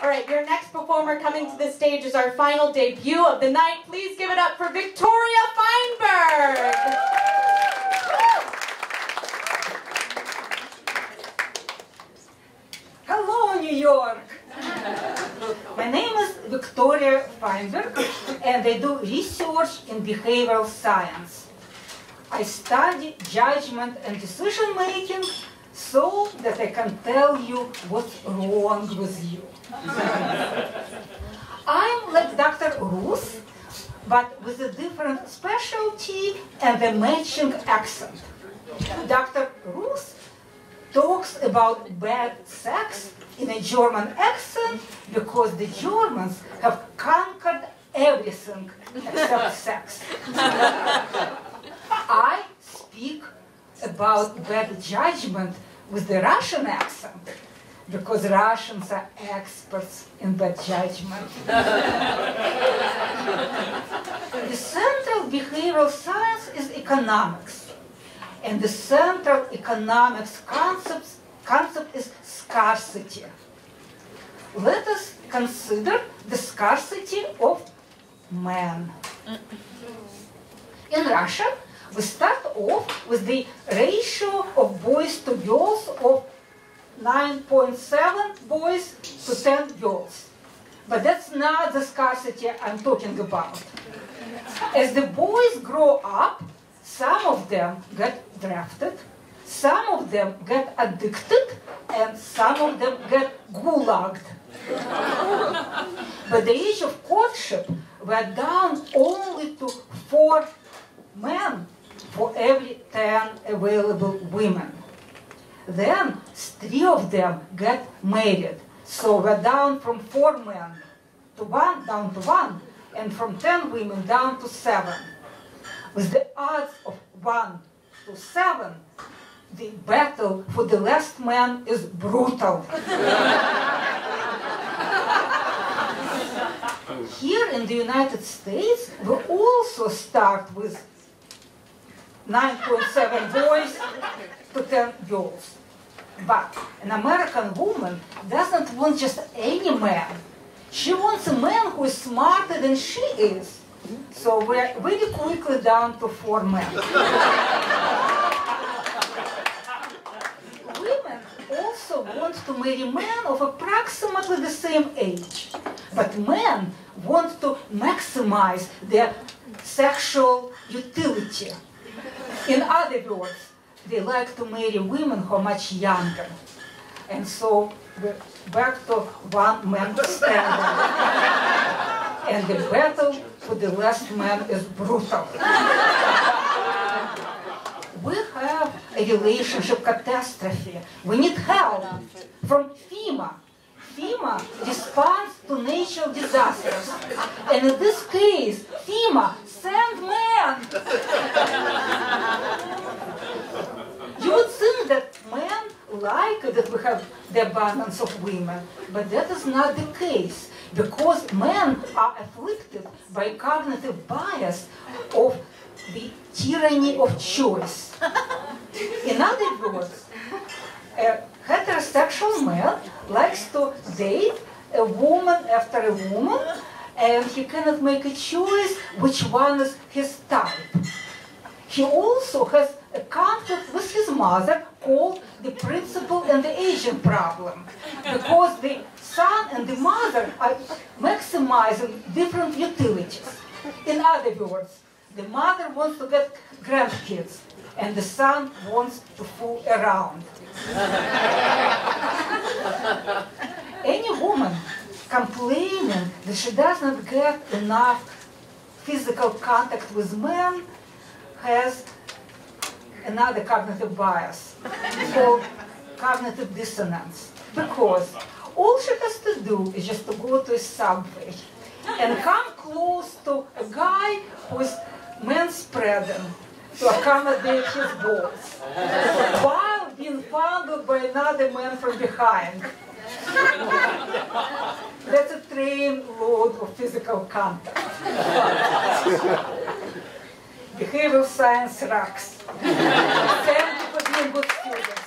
All right, your next performer coming to the stage is our final debut of the night. Please give it up for Victoria Fineberg. Hello, New York. My name is Victoria Fineberg, and I do research in behavioral science. I study judgment and decision making so that I can tell you what's wrong with you. I'm like Dr. Ruth, but with a different specialty and a matching accent. Dr. Ruth talks about bad sex in a German accent because the Germans have conquered everything except sex. I speak about bad judgment with the Russian accent because Russians are experts in bad judgment. The central behavioral science is economics. And the central economics concept is scarcity. Let us consider the scarcity of men. In Russia, we start off with the ratio of boys to girls of 9.7 boys to 10 girls. But that's not the scarcity I'm talking about. As the boys grow up, some of them get drafted, some of them get addicted, and some of them get gulagged. By the age of courtship, we're down only to 4 men for every 10 available women. Then 3 of them get married. So we're down from 4 men to 1, down to 1, and from 10 women down to 7. With the odds of 1 to 7, the battle for the last man is brutal. Here in the United States, we also start with 9.7 boys to 10 girls. But an American woman doesn't want just any man. She wants a man who is smarter than she is. So we're very quickly down to 4 men. Women also want to marry men of approximately the same age. But men want to maximize their sexual utility. In other words, they like to marry women who are much younger. And so we're back to 1 man standard. And the battle for the last man is brutal. We have a relationship catastrophe. We need help from FEMA. FEMA responds to natural disasters. And in this case, FEMA, send men. You would think that men like that we have the abundance of women, but that is not the case, because men are afflicted by cognitive bias of the tyranny of choice. In other words, a heterosexual man likes to date a woman after a woman, and he cannot make a choice which one is his type. He also has a conflict with his mother called the principal and the agent problem, because the son and the mother are maximizing different utilities. In other words, the mother wants to get grandkids, and the son wants to fool around. Any woman complaining that she does not get enough physical contact with men has another cognitive bias called cognitive dissonance. Because all she has to do is just to go to a subway and come close to a guy who is manspreading to accommodate his balls, while being fondled by another man from behind. That's a train load of physical contact. Behavioral science rocks. Thank you for being good students.